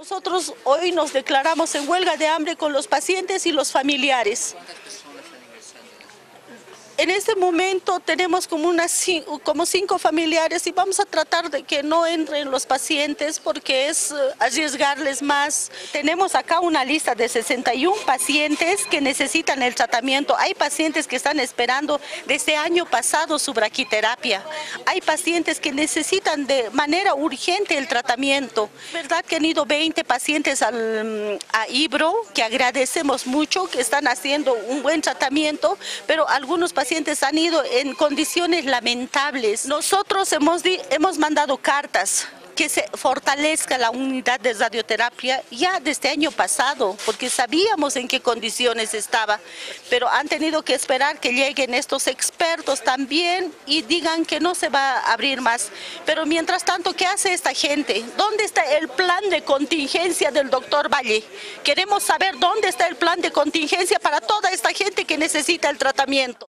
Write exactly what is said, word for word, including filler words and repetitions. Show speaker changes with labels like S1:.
S1: Nosotros hoy nos declaramos en huelga de hambre con los pacientes y los familiares. En este momento tenemos como, unas, como cinco familiares y vamos a tratar de que no entren los pacientes porque es arriesgarles más. Tenemos acá una lista de sesenta y uno pacientes que necesitan el tratamiento. Hay pacientes que están esperando desde año pasado su braquiterapia. Hay pacientes que necesitan de manera urgente el tratamiento. Es verdad que han ido veinte pacientes al, a Ibro, que agradecemos mucho, que están haciendo un buen tratamiento, pero algunos pacientes pacientes han ido en condiciones lamentables. Nosotros hemos, di, hemos mandado cartas que se fortalezca la unidad de radioterapia ya desde año pasado, porque sabíamos en qué condiciones estaba, pero han tenido que esperar que lleguen estos expertos también y digan que no se va a abrir más. Pero mientras tanto, ¿qué hace esta gente? ¿Dónde está el plan de contingencia del doctor Valle? Queremos saber dónde está el plan de contingencia para toda esta gente que necesita el tratamiento.